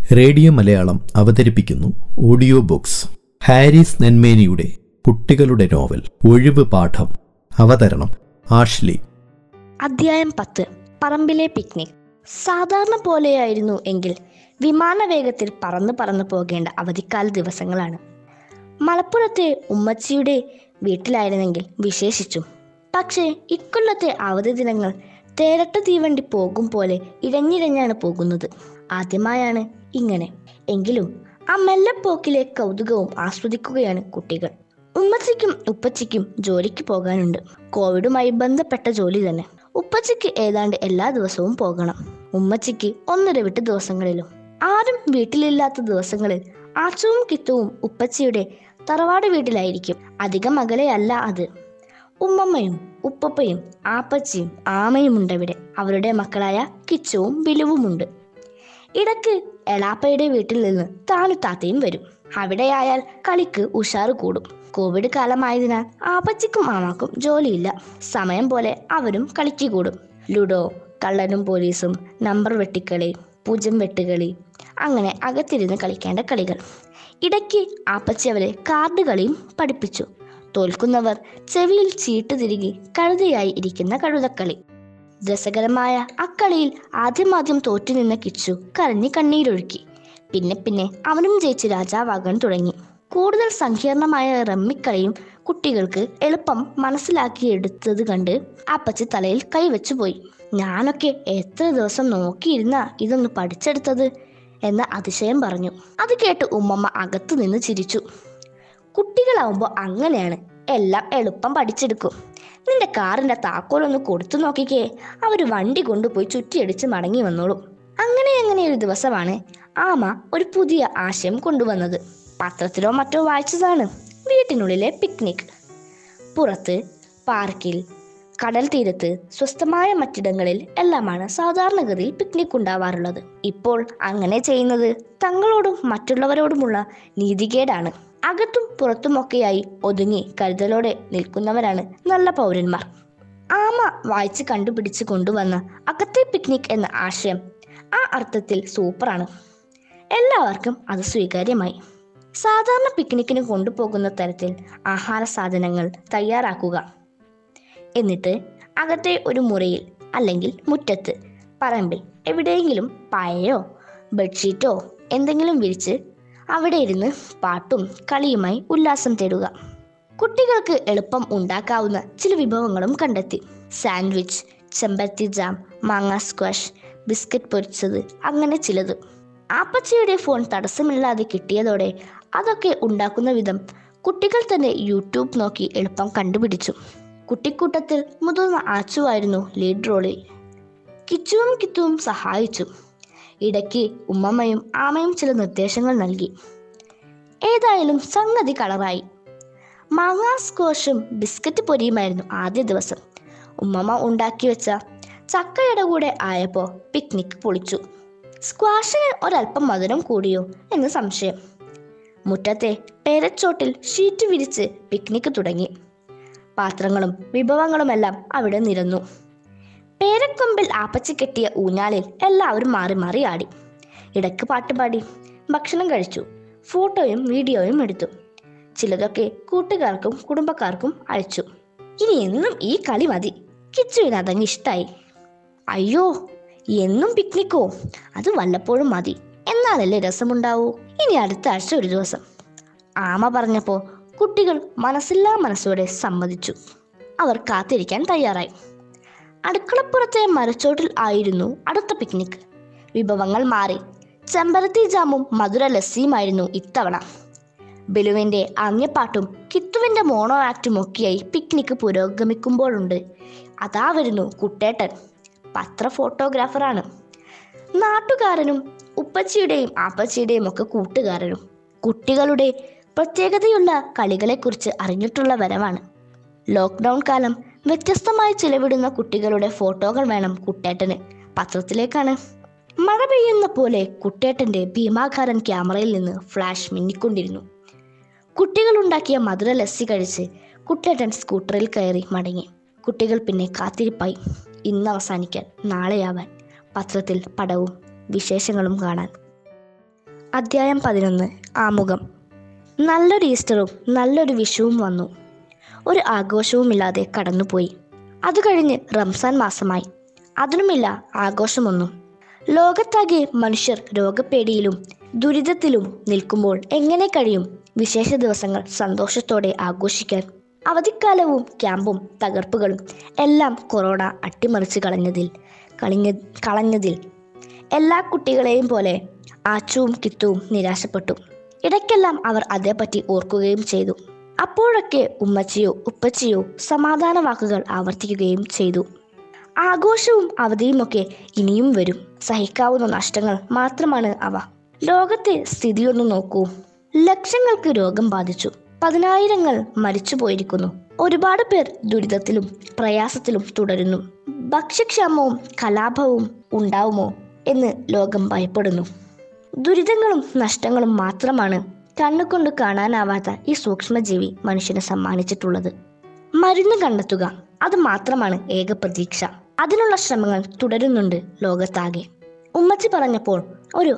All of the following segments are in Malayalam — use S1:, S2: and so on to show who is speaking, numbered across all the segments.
S1: റേഡിയോ മലയാളം അവതരിപ്പിക്കുന്നു ഓഡിയോ ബുക്സ്. ഹാരിസ് നെന്മേനിയുടെ കുട്ടികളുടെ നോവൽ ഒഴിവ് പാഠം. അവതരണം ആഷ്ലി.
S2: അധ്യായം 10. പറമ്പിലെ പിക്നിക്. സാധാരണ പോലെയായിരുന്നു എങ്കിൽ വിമാന വേഗത്തിൽ പറന്നു പോകേണ്ട അവധിക്കാല ദിവസങ്ങളാണ്. മലപ്പുറത്തെ ഉമ്മച്ചിയുടെ വീട്ടിലായിരുന്നെങ്കിൽ വിശേഷിച്ചും. പക്ഷേ ഇക്കൊല്ലത്തെ അവധി ദിനങ്ങൾ തേരട്ട തീവണ്ടി പോകും പോലെ ഇഴഞ്ഞിഴഞ്ഞാണ് പോകുന്നത്. ആദ്യമായാണ് ഇങ്ങനെ. എങ്കിലും ആ മെല്ലെപ്പോക്കിലെ കൗതുകവും ആസ്വദിക്കുകയാണ് കുട്ടികൾ. ഉമ്മച്ചിക്കും ഉപ്പച്ചിക്കും ജോലിക്ക് പോകാനുണ്ട്. കോവിഡുമായി ബന്ധപ്പെട്ട ജോലി തന്നെ. ഉപ്പച്ചിക്ക് ഏതാണ്ട് എല്ലാ ദിവസവും പോകണം. ഉമ്മച്ചിക്ക് ഒന്നിടവിട്ട് ദിവസങ്ങളിലും. ആരും വീട്ടിലില്ലാത്ത ദിവസങ്ങളിൽ ആച്ചവും കിത്തുവും ഉപ്പച്ചിയുടെ തറവാട് വീട്ടിലായിരിക്കും. അധികം അകലെയല്ല അത്. ഉമ്മമ്മയും ഉപ്പപ്പയും ആപ്പച്ചിയും ആമയും ഉണ്ടവിടെ. അവരുടെ മക്കളായ കിച്ചുവും ബിലുവുമുണ്ട്. ഇടയ്ക്ക് എളാപ്പയുടെ വീട്ടിൽ നിന്ന് താത്തയും വരും. അവിടെയായാൽ കളിക്ക് ഉഷാറ് കൂടും. കോവിഡ് കാലമായതിനാൽ ആപ്പച്ചിക്കും ആമാക്കും ജോലിയില്ല. സമയം പോലെ അവരും കളിക്ക് കൂടും. ലുഡോ, കള്ളനും പോലീസും, നമ്പർ വെട്ടിക്കളി, പൂജ്യം വെട്ടുകളി, അങ്ങനെ അകത്തിരുന്ന് കളിക്കേണ്ട കളികൾ. ഇടയ്ക്ക് ആപ്പച്ചി അവരെ കാർഡ് കളിയും പഠിപ്പിച്ചു. തോൽക്കുന്നവർ ചെവിയിൽ ചീട്ട് തിരികെ കഴുതയായി ഇരിക്കുന്ന കഴുതക്കളി. രസകരമായ അക്കളിയിൽ ആദ്യം തോറ്റുനിന്ന കിച്ചു കരഞ്ഞ് കണ്ണീരൊഴുക്കി. പിന്നെ അവനും ജയിച്ച് രാജാവാകാൻ തുടങ്ങി. കൂടുതൽ സങ്കീർണമായ റമ്മിക്കളിയും കുട്ടികൾക്ക് എളുപ്പം മനസ്സിലാക്കിയെടുത്തത് കണ്ട് അപ്പച്ചി തലയിൽ കൈവച്ചു പോയി. ഞാനൊക്കെ എത്ര ദിവസം നോക്കിയിരുന്ന ഇതൊന്ന് പഠിച്ചെടുത്തത് എന്ന അതിശയം പറഞ്ഞു. അത് കേട്ട് ഉമ്മമ്മ അകത്തു നിന്ന് ചിരിച്ചു. കുട്ടികളാവുമ്പോൾ അങ്ങനെയാണ്, എല്ലാം എളുപ്പം പഠിച്ചെടുക്കും. നിന്റെ കാറിന്റെ താക്കോലൊന്ന് കൊടുത്തു നോക്കിക്കേ, അവര് വണ്ടി കൊണ്ടുപോയി ചുറ്റിയടിച്ച് മടങ്ങി വന്നോളും. അങ്ങനെ ഒരു ദിവസമാണ് ആമ ഒരു പുതിയ ആശയം കൊണ്ടുവന്നത്. പത്രത്തിലോ മറ്റോ വായിച്ചതാണ്. വീട്ടിനുള്ളിലെ പിക്നിക്. പുറത്ത്, പാർക്കിൽ, കടൽ തീരത്ത്, സ്വസ്ഥമായ മറ്റിടങ്ങളിൽ എല്ലാമാണ് സാധാരണഗതിയിൽ പിക്നിക് ഉണ്ടാവാറുള്ളത്. ഇപ്പോൾ അങ്ങനെ ചെയ്യുന്നത് തങ്ങളോടും മറ്റുള്ളവരോടുമുള്ള നീതികേടാണ്. അകത്തും പുറത്തുമൊക്കെയായി ഒതുങ്ങി കരുതലോടെ നിൽക്കുന്നവരാണ് നല്ല പൗരന്മാർ. ആമ വായിച്ച് കണ്ടുപിടിച്ച് കൊണ്ടുവന്ന അകത്തെ പിക്നിക് എന്ന ആശയം ആ അർത്ഥത്തിൽ സൂപ്പറാണ്. എല്ലാവർക്കും അത് സ്വീകാര്യമായി. സാധാരണ പിക്നിക്കിന് കൊണ്ടുപോകുന്ന തരത്തിൽ ആഹാര സാധനങ്ങൾ തയ്യാറാക്കുക. എന്നിട്ട് അകത്തെ ഒരു മുറിയിൽ അല്ലെങ്കിൽ മുറ്റത്ത്, പറമ്പിൽ എവിടെയെങ്കിലും പായയോ ബെഡ്ഷീറ്റോ എന്തെങ്കിലും വിരിച്ച് അവിടെ ഇരുന്ന് പാട്ടും കളിയുമായി ഉല്ലാസം തേടുക. കുട്ടികൾക്ക് എളുപ്പം ഉണ്ടാക്കാവുന്ന ചില വിഭവങ്ങളും കണ്ടെത്തി. സാൻഡ്വിച്ച്, ചെമ്പരത്തി ജാം, മാങ്ങ സ്ക്വാഷ്, ബിസ്ക്കറ്റ് പൊരിച്ചത്, അങ്ങനെ ചിലത്. ആപ്പച്ചിയുടെ ഫോൺ തടസ്സമില്ലാതെ കിട്ടിയതോടെ അതൊക്കെ ഉണ്ടാക്കുന്ന വിധം കുട്ടികൾ തന്നെ യൂട്യൂബ് നോക്കി എളുപ്പം കണ്ടുപിടിച്ചു. കുട്ടിക്കൂട്ടത്തിൽ മുതിർന്ന ആച്ചുവായിരുന്നു ലീഡ് റോളിൽ. കിച്ചുവും കിത്തുവും സഹായിച്ചു. ഇടയ്ക്ക് ഉമ്മമ്മയും ആമയും ചില നിർദ്ദേശങ്ങൾ നൽകി. ഏതായാലും സംഗതി കളറായി. മാങ്ങാ സ്ക്വാഷും ബിസ്ക്കറ്റ് പൊരിയുമായിരുന്നു ആദ്യ ദിവസം. ഉമ്മമ്മ ഉണ്ടാക്കി വെച്ച ചക്കയുടെ കൂടെ ആയപ്പോൾ പിക്നിക് പൊളിച്ചു. സ്ക്വാഷിന് ഒരല്പം മധുരം കൂടിയോ എന്ന് സംശയം. മുറ്റത്തെ പേരച്ചോട്ടിൽ ഷീറ്റ് വിരിച്ച് പിക്നിക് തുടങ്ങി. പാത്രങ്ങളും വിഭവങ്ങളുമെല്ലാം അവിടെ നിരന്നു. പേരക്കൊമ്പിൽ ആപ്പച്ചി കെട്ടിയ ഊഞ്ഞാലിൽ എല്ലാവരും മാറി ആടി. ഇടയ്ക്ക് പാട്ടുപാടി ഭക്ഷണം കഴിച്ചു. ഫോട്ടോയും വീഡിയോയും എടുത്തു. ചിലതൊക്കെ കൂട്ടുകാർക്കും കുടുംബക്കാർക്കും അയച്ചു. ഇനി എന്നും ഈ കളി മതി. കിച്ചുവിന് അതങ്ങ് ഇഷ്ടായി. അയ്യോ, എന്നും പിക്നിക്കോ? അത് വല്ലപ്പോഴും മതി, എന്നാലല്ലേ രസമുണ്ടാവൂ. ഇനി അടുത്ത ആഴ്ച ഒരു ദിവസം. ആമ പറഞ്ഞപ്പോ കുട്ടികൾ മനസ്സില്ലാ മനസ്സോടെ സമ്മതിച്ചു. അവർ കാത്തിരിക്കാൻ തയ്യാറായി. അടുക്കളപ്പുറത്തെ മരച്ചോട്ടിൽ ആയിരുന്നു അടുത്ത പിക്നിക്. വിഭവങ്ങൾ മാറി. ചെമ്പരത്തി ജാമും മധുര ലസ്സിയുമായിരുന്നു ഇത്തവണ. ബിലുവിന്റെ അങ്ങിപ്പാട്ടും കിത്തുവിന്റെ മോണോ ആക്റ്റും ഒക്കെയായി പിക്നിക് പുരോഗമിക്കുമ്പോഴുണ്ട് അതാ വരുന്നു കുട്ടേട്ടൻ. പത്ര ഫോട്ടോഗ്രാഫറാണ്. നാട്ടുകാരനും ഉപ്പച്ചിയുടെയും ആപ്പച്ചിയുടെയും ഒക്കെ കൂട്ടുകാരനും. കുട്ടികളുടെ പ്രത്യേകതയുള്ള കളികളെക്കുറിച്ച് അറിഞ്ഞിട്ടുള്ള വരവാണ്. ലോക്ക്ഡൗൺ കാലം വ്യത്യസ്തമായി ചിലവിടുന്ന കുട്ടികളുടെ ഫോട്ടോകൾ വേണം കുട്ടേട്ടന്. പത്രത്തിലേക്കാണ്. മഴ പെയ്യുന്ന പോലെ കുട്ടേട്ടന്റെ ഭീമാകാരൻ ക്യാമറയിൽ നിന്ന് ഫ്ലാഷ് മിന്നിക്കൊണ്ടിരുന്നു. കുട്ടികൾ ഉണ്ടാക്കിയ മധുര ലസ്സി കഴിച്ച് കുട്ടേട്ടൻ സ്കൂട്ടറിൽ കയറി മടങ്ങി. കുട്ടികൾ പിന്നെ കാത്തിരിപ്പായി. ഇന്ന് അവസാനിക്കാൻ നാളെയാവാൻ. പത്രത്തിൽ പടവും വിശേഷങ്ങളും കാണാൻ. അധ്യായം 11. ആമുഖം. നല്ലൊരു ഈസ്റ്ററും നല്ലൊരു വിഷുവും വന്നു. ഒരു ആഘോഷവുമില്ലാതെ കടന്നുപോയി. അത് കഴിഞ്ഞ് റംസാൻ മാസമായി. അതിനുമില്ല ആഘോഷമൊന്നും. ലോകത്താകെ മനുഷ്യർ രോഗപ്പേടിയിലും ദുരിതത്തിലും നിൽക്കുമ്പോൾ എങ്ങനെ കഴിയും വിശേഷ ദിവസങ്ങൾ സന്തോഷത്തോടെ ആഘോഷിക്കാൻ? അവധിക്കാലവും ക്യാമ്പും തകർപ്പുകളും എല്ലാം കൊറോണ അട്ടിമറിച്ച് കളഞ്ഞതിൽ എല്ലാ കുട്ടികളെയും പോലെ ആച്ചുവും കിത്തുവും നിരാശപ്പെട്ടു. ഇടയ്ക്കെല്ലാം അവർ അതേപ്പറ്റി ഓർക്കുകയും ചെയ്തു. അപ്പോഴൊക്കെ ഉമ്മച്ചിയോ ഉപ്പച്ചിയോ സമാധാന വാക്കുകൾ ആവർത്തിക്കുകയും ചെയ്തു. ആഘോഷവും അവധിയുമൊക്കെ ഇനിയും വരും. സഹിക്കാവുന്ന നഷ്ടങ്ങൾ മാത്രമാണ് അവ. ലോകത്തെ സ്ഥിതിയൊന്നു നോക്കൂ. ലക്ഷങ്ങൾക്ക് രോഗം ബാധിച്ചു. 10,000-ങ്ങൾ മരിച്ചു പോയിരിക്കുന്നു. ഒരുപാട് പേർ ദുരിതത്തിലും പ്രയാസത്തിലും തുടരുന്നു. ഭക്ഷ്യക്ഷാമവും കലാപവും ഉണ്ടാവുമോ എന്ന് ലോകം ഭയപ്പെടുന്നു. ദുരിതങ്ങളും നഷ്ടങ്ങളും മാത്രമാണ് കണ്ണുകൊണ്ട് കാണാനാവാത്ത ഈ സൂക്ഷ്മജീവി മനുഷ്യന് സമ്മാനിച്ചിട്ടുള്ളത്. മരുന്ന് കണ്ടെത്തുക, അത് മാത്രമാണ് ഏക പ്രതീക്ഷ. അതിനുള്ള ശ്രമങ്ങൾ തുടരുന്നുണ്ട് ലോകത്താകെ. ഉമ്മച്ചി പറഞ്ഞപ്പോൾ ഒരു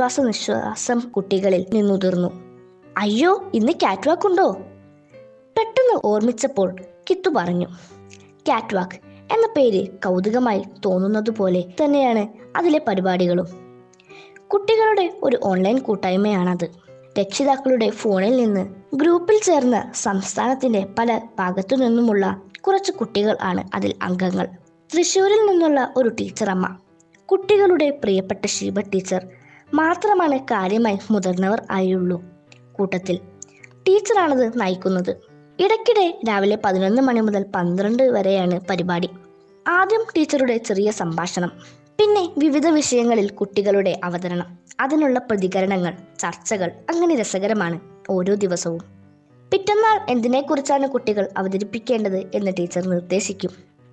S2: നിശ്വാസം കുട്ടികളിൽ നിന്നുതിർന്നു. അയ്യോ, ഇന്ന് കാറ്റ് വാക്ക് ഉണ്ടോ? പെട്ടെന്ന് ഓർമ്മിച്ചപ്പോൾ കിത്തു പറഞ്ഞു. കാറ്റ് വാക്ക് എന്ന പേര് കൗതുകമായി തോന്നുന്നതുപോലെ തന്നെയാണ് അതിലെ പരിപാടികളും. കുട്ടികളുടെ ഒരു ഓൺലൈൻ കൂട്ടായ്മയാണത്. രക്ഷിതാക്കളുടെ ഫോണിൽ നിന്ന് ഗ്രൂപ്പിൽ ചേർന്ന സംസ്ഥാനത്തിന്റെ പല ഭാഗത്തു നിന്നുമുള്ള കുറച്ച് കുട്ടികൾ ആണ് അതിൽ അംഗങ്ങൾ. തൃശ്ശൂരിൽ നിന്നുള്ള ഒരു ടീച്ചറമ്മ, കുട്ടികളുടെ പ്രിയപ്പെട്ട ഷീബ ടീച്ചർ മാത്രമാണ് കാര്യമായി മുതിർന്നവർ ആയുള്ളൂ കൂട്ടത്തിൽ. ടീച്ചറാണത് നയിക്കുന്നത്. ഇടയ്ക്കിടെ രാവിലെ 11 മണി മുതൽ 12 വരെയാണ് പരിപാടി. ആദ്യം ടീച്ചറുടെ ചെറിയ സംഭാഷണം, പിന്നെ വിവിധ വിഷയങ്ങളിൽ കുട്ടികളുടെ അവതരണം, അതിനുള്ള പ്രതികരണങ്ങൾ, ചർച്ചകൾ. അങ്ങനെ രസകരമാണ് ഓരോ ദിവസവും. പിറ്റന്നാൾ എന്തിനെക്കുറിച്ചാണ് കുട്ടികൾ അവതരിപ്പിക്കേണ്ടത് എന്ന് ടീച്ചർ നിർദ്ദേശിക്കും.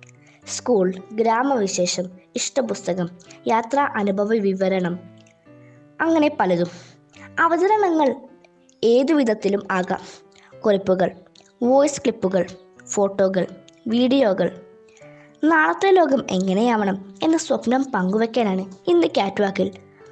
S2: സ്കൂൾ, ഗ്രാമവിശേഷം, ഇഷ്ടപുസ്തകം, യാത്രാ അനുഭവ വിവരണം, അങ്ങനെ പലതും. അവതരണങ്ങൾ ഏതു വിധത്തിലും ആകാം. കുറിപ്പുകൾ, വോയിസ് ക്ലിപ്പുകൾ, ഫോട്ടോകൾ, വീഡിയോകൾ. നാളത്തെ ലോകം എങ്ങനെയാവണം എന്ന സ്വപ്നം പങ്കുവെക്കാനാണ് ഇന്ന് കാറ്റ് വാക്കിൽ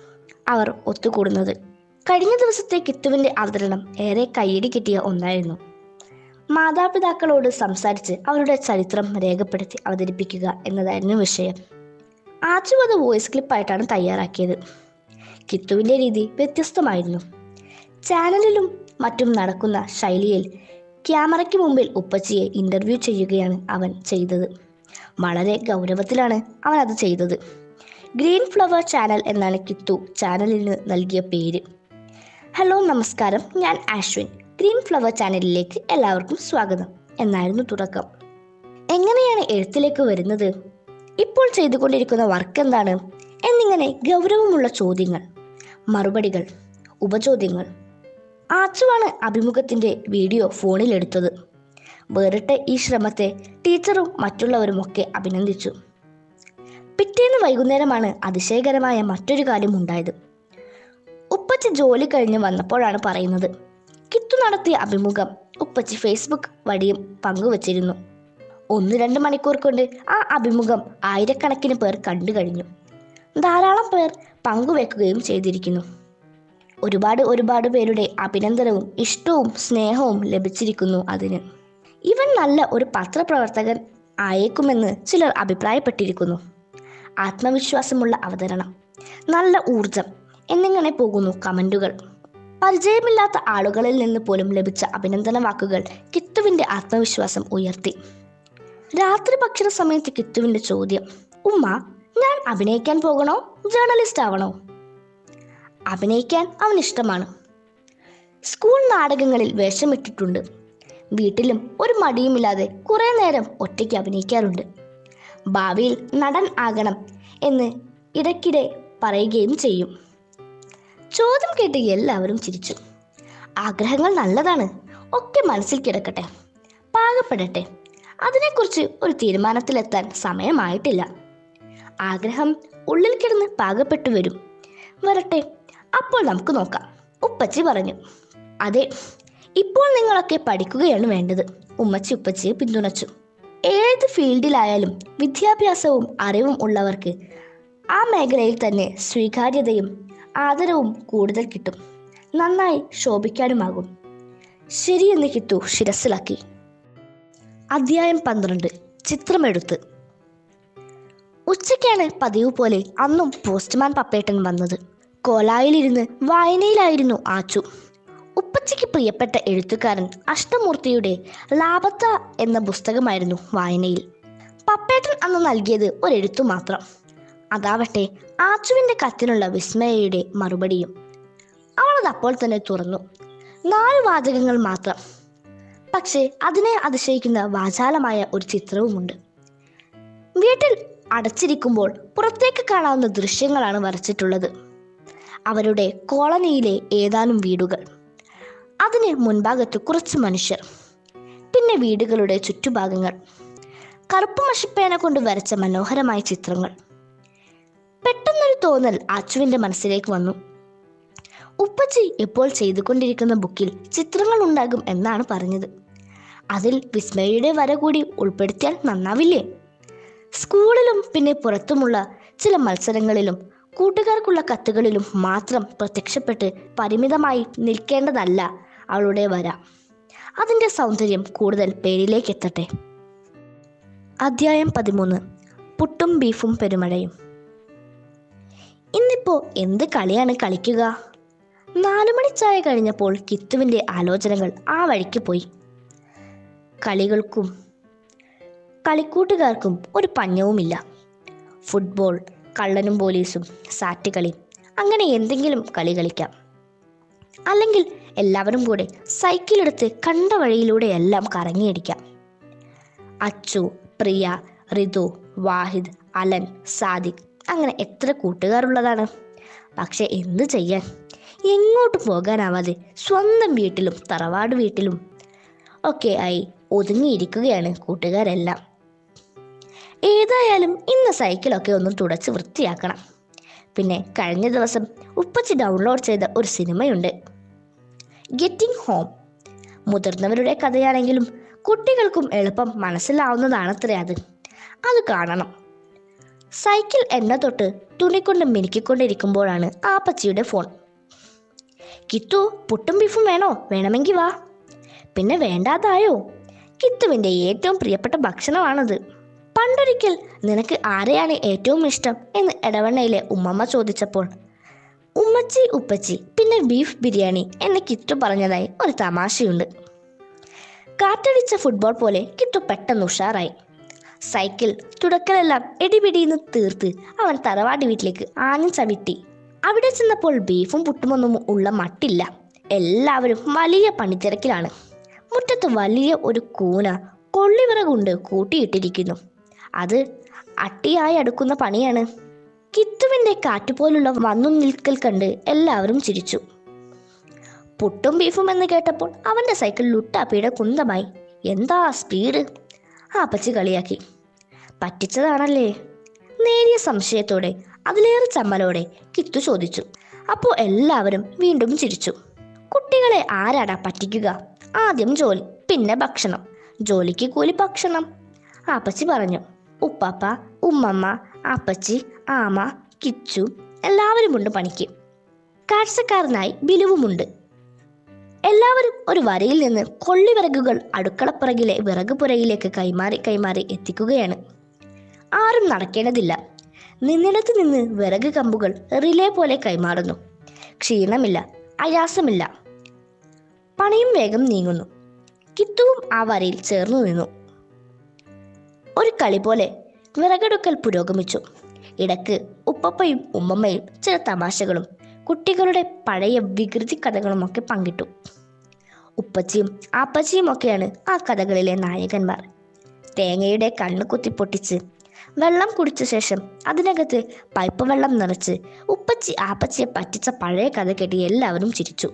S2: അവർ ഒത്തുകൂടുന്നത്. കഴിഞ്ഞ ദിവസത്തെ കിത്തുവിൻ്റെ അവതരണം ഏറെ കയ്യടി കിട്ടിയ ഒന്നായിരുന്നു. മാതാപിതാക്കളോട് സംസാരിച്ച് അവരുടെ ചരിത്രം രേഖപ്പെടുത്തി അവതരിപ്പിക്കുക എന്നതായിരുന്നു വിഷയം. ആച്ചു അത് വോയിസ് ക്ലിപ്പായിട്ടാണ് തയ്യാറാക്കിയത്. കിത്തുവിൻ്റെ രീതി വ്യത്യസ്തമായിരുന്നു. ചാനലിലും മറ്റും നടക്കുന്ന ശൈലിയിൽ ക്യാമറയ്ക്ക് മുമ്പിൽ ഉപ്പച്ചിയെ ഇൻ്റർവ്യൂ ചെയ്യുകയാണ് അവൻ ചെയ്തത്. വളരെ ഗൗരവത്തിലാണ് അവൻ അത് ചെയ്തത്. ഗ്രീൻ ഫ്ലവർ ചാനൽ എന്നാണ് കിത്തു ചാനലിന് നൽകിയ പേര്. ഹലോ, നമസ്കാരം, ഞാൻ അശ്വിൻ. ഗ്രീൻ ഫ്ലവർ ചാനലിലേക്ക് എല്ലാവർക്കും സ്വാഗതം എന്നായിരുന്നു തുടക്കം. എങ്ങനെയാണ് എഴുത്തിലേക്ക് വരുന്നത്, ഇപ്പോൾ ചെയ്തുകൊണ്ടിരിക്കുന്ന വർക്ക് എന്താണ് എന്നിങ്ങനെ ഗൗരവമുള്ള ചോദ്യങ്ങൾ, മറുപടികൾ, ഉപചോദ്യങ്ങൾ. ആച്ചുവാണ് അഭിമുഖത്തിന്റെ വീഡിയോ ഫോണിൽ എടുത്തത്. വേറിട്ട ഈ ശ്രമത്തെ ടീച്ചറും മറ്റുള്ളവരുമൊക്കെ അഭിനന്ദിച്ചു. പിറ്റേന്ന് വൈകുന്നേരമാണ് അതിശയകരമായ മറ്റൊരു കാര്യം ഉണ്ടായത്. ഉപ്പച്ചി ജോലി കഴിഞ്ഞ് വന്നപ്പോഴാണ് പറയുന്നത്. കിത്തു നടത്തിയ അഭിമുഖം ഉപ്പച്ചി ഫേസ്ബുക്ക് വഴിയും പങ്കുവച്ചിരുന്നു. 1-2 മണിക്കൂർ കൊണ്ട് ആ അഭിമുഖം ആയിരക്കണക്കിന് പേർ കണ്ടു കഴിഞ്ഞു. ധാരാളം പേർ പങ്കുവെക്കുകയും ചെയ്തിരിക്കുന്നു. ഒരുപാട് പേരുടെ അഭിനന്ദനവും ഇഷ്ടവും സ്നേഹവും ലഭിച്ചിരിക്കുന്നു അതിന്. ഇവൻ നല്ല ഒരു പത്രപ്രവർത്തകൻ ആയേക്കുമെന്ന് ചിലർ അഭിപ്രായപ്പെട്ടിരിക്കുന്നു. ആത്മവിശ്വാസമുള്ള അവതരണം, നല്ല ഊർജം എന്നിങ്ങനെ പോകുന്നു കമന്റുകൾ. പരിചയമില്ലാത്ത ആളുകളിൽ നിന്ന് പോലും ലഭിച്ച അഭിനന്ദന വാക്കുകൾ കിത്തുവിന്റെ ആത്മവിശ്വാസം ഉയർത്തി. രാത്രി ഭക്ഷണ സമയത്ത് കിത്തുവിന്റെ ചോദ്യം, ഉമ്മ, ഞാൻ അഭിനയിക്കാൻ പോകണോ, ജേർണലിസ്റ്റ് ആവണോ? അഭിനയിക്കാൻ അവൻ ഇഷ്ടമാണ്. സ്കൂൾ നാടകങ്ങളിൽ വേഷമിട്ടിട്ടുണ്ട്. വീട്ടിലും ഒരു മടിയുമില്ലാതെ കുറെ നേരം ഒറ്റയ്ക്ക് അഭിനയിക്കാറുണ്ട്. ഭാവിയിൽ നടൻ ആകണം എന്ന് ഇടയ്ക്കിടെ പറയുകയും ചെയ്യും. ചോദ്യം കേട്ട് എല്ലാവരും ചിരിച്ചു. ആഗ്രഹങ്ങൾ നല്ലതാണ്, ഒക്കെ മനസ്സിൽ കിടക്കട്ടെ, പാകപ്പെടട്ടെ. അതിനെക്കുറിച്ച് ഒരു തീരുമാനത്തിലെത്താൻ സമയമായിട്ടില്ല. ആഗ്രഹം ഉള്ളിൽ കിടന്ന് പാകപ്പെട്ടു വരട്ടെ, അപ്പോൾ നമുക്ക് നോക്കാം, ഉപ്പച്ചി പറഞ്ഞു. അതെ, ഇപ്പോൾ നിങ്ങളൊക്കെ പഠിക്കുകയാണ് വേണ്ടത്. ഉമ്മച്ചി ഉപ്പച്ചിയെ പിന്തുണച്ചു. ഏത് ഫീൽഡിലായാലും വിദ്യാഭ്യാസവും അറിവും ഉള്ളവർക്ക് ആ മേഖലയിൽ തന്നെ സ്വീകാര്യതയും ആദരവും കൂടുതൽ കിട്ടും, നന്നായി ശോഭിക്കാനുമാകും. ശരിയെന്ന് കിത്തു ശിരസിലാക്കി. അധ്യായം 12. ചിത്രമെഴുത്ത്. ഉച്ചയ്ക്കാണ് പതിവ് പോലെ അന്നും പോസ്റ്റ്മാൻ പപ്പേട്ടൻ വന്നത്. കോലായിലിരുന്ന് വായനയിലായിരുന്നു ആച്ചു. ഉപ്പച്ചിക്ക് പ്രിയപ്പെട്ട എഴുത്തുകാരൻ അഷ്ടമൂർത്തിയുടെ ലാപത്ത എന്ന പുസ്തകമായിരുന്നു വായനയിൽ. പപ്പേട്ടൻ അന്ന് നൽകിയത് ഒരെഴുത്തു മാത്രം. അതാവട്ടെ ആച്ചുവിന്റെ കത്തിനുള്ള വിസ്മയയുടെ മറുപടിയും. അവളത് അപ്പോൾ തന്നെ തുറന്നു. 4 വാചകങ്ങൾ മാത്രം. പക്ഷേ അതിനെ അതിശയിക്കുന്ന വാചാലമായ ഒരു ചിത്രവുമുണ്ട്. വീട്ടിൽ അടച്ചിരിക്കുമ്പോൾ പുറത്തേക്ക് കാണാവുന്ന ദൃശ്യങ്ങളാണ് വരച്ചിട്ടുള്ളത്. അവരുടെ കോളനിയിലെ ഏതാനും വീടുകൾ, അതിന് മുൻഭാഗത്ത് കുറച്ച് മനുഷ്യർ, പിന്നെ വീടുകളുടെ ചുറ്റുഭാഗങ്ങൾ, കറുപ്പ് മഷിപ്പേന കൊണ്ട് വരച്ച മനോഹരമായ ചിത്രങ്ങൾ. പെട്ടെന്നൊരു തോന്നൽ ആച്ചുവിന്റെ മനസ്സിലേക്ക് വന്നു. ഉപ്പച്ചി ഇപ്പോൾ ചെയ്തുകൊണ്ടിരിക്കുന്ന ബുക്കിൽ ചിത്രങ്ങൾ ഉണ്ടാകും എന്നാണ് പറഞ്ഞത്. അതിൽ വിസ്മയയുടെ വര കൂടി ഉൾപ്പെടുത്തിയാൽ നന്നാവില്ലേ? സ്കൂളിലും പിന്നെ പുറത്തുമുള്ള ചില മത്സരങ്ങളിലും കൂട്ടുകാർക്കുള്ള കത്തുകളിലും മാത്രം പ്രത്യക്ഷപ്പെട്ട് പരിമിതമായി നിൽക്കേണ്ടതല്ല അവളുടെ വര. അതിൻ്റെ സൗന്ദര്യം കൂടുതൽ പേരിലേക്ക് എത്തട്ടെ. അധ്യായം 13. പുട്ടും ബീഫും പെരുമഴയും. ഇന്നിപ്പോ എന്ത് കളിയാണ് കളിക്കുക? 4 മണി ചായ കഴിഞ്ഞപ്പോൾ കിത്തുവിൻ്റെ ആലോചനകൾ ആ വഴിക്ക് പോയി. കളികൾക്കും കളിക്കൂട്ടുകാർക്കും ഒരു പഞ്ഞവുമില്ല. ഫുട്ബോൾ, കള്ളനും പോലീസും, സാറ്റ് കളി, അങ്ങനെ എന്തെങ്കിലും കളി കളിക്കാം. അല്ലെങ്കിൽ എല്ലാവരും കൂടെ സൈക്കിളെടുത്ത് കണ്ട വഴിയിലൂടെയെല്ലാം കറങ്ങിയടിക്കാം. അച്ചു, പ്രിയ, റിതു, വാഹിദ്, അലൻ, സാദിഖ്, അങ്ങനെ എത്ര കൂട്ടുകാരുള്ളതാണ്. പക്ഷെ എന്ത് ചെയ്യാൻ, എങ്ങോട്ട് പോകാനാവാതെ സ്വന്തം വീട്ടിലും തറവാട് വീട്ടിലും ഒക്കെ ആയി ഒതുങ്ങിയിരിക്കുകയാണ് കൂട്ടുകാരെല്ലാം. ഏതായാലും ഇന്ന് സൈക്കിളൊക്കെ ഒന്ന് തുടച്ച് വൃത്തിയാക്കണം. പിന്നെ കഴിഞ്ഞ ദിവസം ഉപ്പച്ചി ഡൗൺലോഡ് ചെയ്ത ഒരു സിനിമയുണ്ട്, ഗെറ്റിംഗ് ഹോം. മുതിർന്നവരുടെ കഥയാണെങ്കിലും കുട്ടികൾക്കും എളുപ്പം മനസ്സിലാവുന്നതാണത്രേ അത്. അത് കാണണം. സൈക്കിൾ എണ്ണ തൊട്ട് തുണിക്കൊണ്ട് മിനുക്കിക്കൊണ്ടിരിക്കുമ്പോഴാണ് ആപ്പച്ചിയുടെ ഫോൺ. കിത്തു, പുട്ടും ബീഫും വേണോ? വേണമെങ്കിൽ വാ. പിന്നെ വേണ്ടാതായോ? കിത്തുവിൻ്റെ ഏറ്റവും പ്രിയപ്പെട്ട ഭക്ഷണമാണത്. പണ്ടൊരിക്കൽ നിനക്ക് ആരെയാണ് ഏറ്റവും ഇഷ്ടം എന്ന് എടവണ്ണയിലെ ഉമ്മമ്മ ചോദിച്ചപ്പോൾ ഉമ്മച്ചി, ഉപ്പച്ചി, പിന്നെ ബീഫ് ബിരിയാണി എന്ന് കിത്തു പറഞ്ഞതായി ഒരു തമാശയുണ്ട്. കാറ്റടിച്ച ഫുട്ബോൾ പോലെ കിത്തു പെട്ടെന്ന് ഉഷാറായി. സൈക്കിൾ തുടക്കലെല്ലാം എടിപിടിന്ന് തീർത്ത് അവൻ തറവാടി വീട്ടിലേക്ക് ആഞ്ഞു ചവിട്ടി. അവിടെ ചെന്നപ്പോൾ ബീഫും പുട്ടുമൊന്നും ഉള്ള മട്ടില്ല. എല്ലാവരും വലിയ പണിത്തിരക്കിലാണ്. മുറ്റത്ത് വലിയ ഒരു കൂന കൊള്ളിവിറകുണ്ട് കൂട്ടിയിട്ടിരിക്കുന്നു. അത് അട്ടിയായി അടുക്കുന്ന പണിയാണ്. കിത്തുവിൻ്റെ കാറ്റുപോലുള്ള വന്നു നിൽക്കൽ കണ്ട് എല്ലാവരും ചിരിച്ചു. പുട്ടും ബീഫും എന്ന് കേട്ടപ്പോൾ അവൻ്റെ സൈക്കിൾ ലുട്ടാപ്പിയുടെ കുന്തമായി. എന്താ സ്പീഡ്! ആപ്പച്ചി കളിയാക്കി. പറ്റിച്ചതാണല്ലേ? നേരിയ സംശയത്തോടെ, അതിലേറെ ചമ്മലോടെ കിത്തു ചോദിച്ചു. അപ്പോൾ എല്ലാവരും വീണ്ടും ചിരിച്ചു. കുട്ടികളെ ആരാടാ പറ്റിക്കുക? ആദ്യം ജോലി, പിന്നെ ഭക്ഷണം. ജോലിക്ക് കൂലി, ഭക്ഷണം. ആപ്പച്ചി പറഞ്ഞു. ഉപ്പാപ്പ, ഉമ്മമ്മ, ആപ്പച്ചി, ആമ, കിച്ചു എല്ലാവരുമുണ്ട് പണിക്ക്. കാഴ്ചക്കാരനായി ബിലുവുമുണ്ട്. എല്ലാവരും ഒരു വരയിൽ നിന്ന് കൊള്ളിവിറകുകൾ അടുക്കളപ്പുറകിലെ വിറകുപുരയിലേക്ക് കൈമാറി എത്തിക്കുകയാണ്. ആരും നടക്കേണ്ടതില്ല. നിന്നിടത്ത് നിന്ന് വിറക് കമ്പുകൾ റിലേ പോലെ കൈമാറുന്നു. ക്ഷീണമില്ല, ആയാസമില്ല. പണിയും വേഗം നീങ്ങുന്നു. കിത്തുവും ആ വരയിൽ ചേർന്നു നിന്നു. ഒരു കളി പോലെ വിറകെടുക്കൽ പുരോഗമിച്ചു. ഇടയ്ക്ക് ഉപ്പപ്പയും ഉമ്മമ്മയും ചില തമാശകളും കുട്ടികളുടെ പഴയ വികൃതി കഥകളുമൊക്കെ പങ്കിട്ടു. ഉപ്പച്ചിയും ആപ്പച്ചിയും ഒക്കെയാണ് ആ കഥകളിലെ നായകന്മാർ. തേങ്ങയുടെ കണ്ണ് കുത്തി പൊട്ടിച്ച് വെള്ളം കുടിച്ച ശേഷം അതിനകത്ത് പൈപ്പ് വെള്ളം നിറച്ച് ഉപ്പച്ചി ആപ്പച്ചിയെ പറ്റിച്ച പഴയ കഥ കേട്ടി എല്ലാവരും ചിരിച്ചു.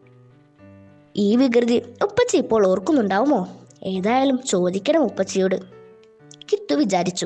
S2: ഈ വികൃതി ഉപ്പച്ചി ഇപ്പോൾ ഓർക്കുന്നുണ്ടാവുമോ? ഏതായാലും ചോദിക്കണം ഉപ്പച്ചിയോട്, കിത്തു വിചാരിച്ചു.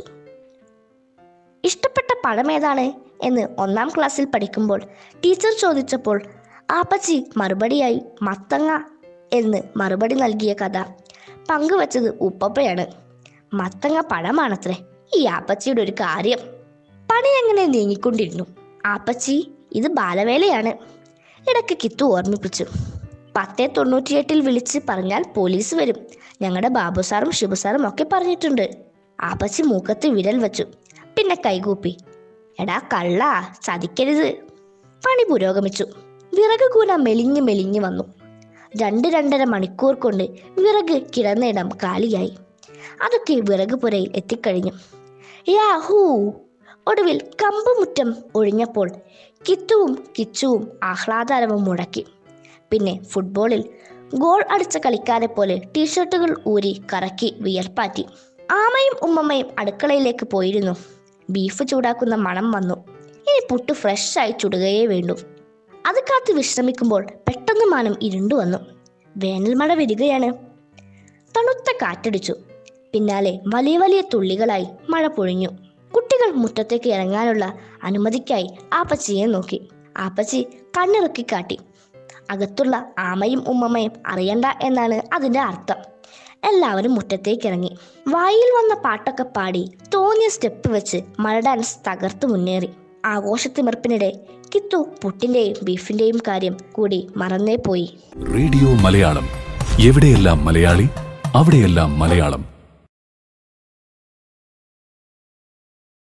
S2: ഇഷ്ടപ്പെട്ട പഴം ഏതാണ് എന്ന് 1ാം ക്ലാസ്സിൽ പഠിക്കുമ്പോൾ ടീച്ചർ ചോദിച്ചപ്പോൾ ആപ്പച്ചി മറുപടിയായി മത്തങ്ങ എന്ന് മറുപടി നൽകിയ കഥ പങ്കുവച്ചത് ഉപ്പപ്പയാണ്. മത്തങ്ങ പഴമാണത്രേ ഈ ആപ്പച്ചിയുടെ ഒരു കാര്യം. പണി അങ്ങനെ നീങ്ങിക്കൊണ്ടിരുന്നു. ആപ്പച്ചി ഇത് ബാലവേലയാണ്, ഇടയ്ക്ക് കിത്തു ഓർമ്മിപ്പിച്ചു. 1098 വിളിച്ച് പറഞ്ഞാൽ പോലീസ് വരും. ഞങ്ങളുടെ ബാബു സാറും ശിബു സാറും ഒക്കെ പറഞ്ഞിട്ടുണ്ട്. ആപ്പച്ചി മൂക്കത്ത് വിരൽ വച്ചു. പിന്നെ കൈകൂപ്പി. എടാ കള്ള, ചതിക്കരുത്. പണി പുരോഗമിച്ചു. വിറക് കൂന മെലിഞ്ഞ് മെലിഞ്ഞു വന്നു. 2-2.5 മണിക്കൂർ കൊണ്ട് വിറക് കിടന്നിടം കാലിയായി. അതൊക്കെ വിറക് പുരയിൽ എത്തിക്കഴിഞ്ഞു. യാഹൂ! ഒടുവിൽ കമ്പുമുറ്റം ഒഴിഞ്ഞപ്പോൾ കിത്തുവും കിച്ചുവും ആഹ്ലാദാരവം മുഴക്കി. പിന്നെ ഫുട്ബോളിൽ ഗോൾ അടിച്ച കളിക്കാരെ പോലെ ടീഷർട്ടുകൾ ഊരി കറക്കി വിയർപ്പാറ്റി. ആമയും ഉമ്മമ്മയും അടുക്കളയിലേക്ക് പോയിരുന്നു. ബീഫ് ചൂടാക്കുന്ന മണം വന്നു. ഇനി പുട്ട് ഫ്രഷായി ചുടുകയേ വേണ്ടു. അത് കാത്ത് വിശ്രമിക്കുമ്പോൾ പെട്ടെന്ന് മാനം ഇരുണ്ടു വന്നു. വേനൽ മഴ വരികയാണ്. തണുത്ത കാറ്റടിച്ചു. പിന്നാലെ വലിയ വലിയ തുള്ളികളായി മഴ പൊഴിഞ്ഞു. കുട്ടികൾ മുറ്റത്തേക്ക് ഇറങ്ങാനുള്ള അനുമതിക്കായി ആപ്പച്ചിയെ നോക്കി. ആപ്പച്ചി കണ്ണിറുക്കി കാട്ടി. അകത്തുള്ള ആമയും ഉമ്മമ്മയും അറിയണ്ട എന്നാണ് അതിന്റെ അർത്ഥം. എല്ലാവരും മുറ്റത്തേക്ക് ഇറങ്ങി. വായിൽ വന്ന പാട്ടൊക്കെ പാടി തോന്നിയ സ്റ്റെപ്പ് വെച്ച് മഴ ഡാൻസ് തകർത്തു മുന്നേറി. ആഘോഷത്തിമിർപ്പിനിടെ കിത്തു പുട്ടിന്റെയും ബീഫിന്റെയും കാര്യം കൂടി മറന്നേ പോയി.
S3: റേഡിയോ മലയാളം, എവിടെയെല്ലാം മലയാളി അവിടെയെല്ലാം മലയാളം.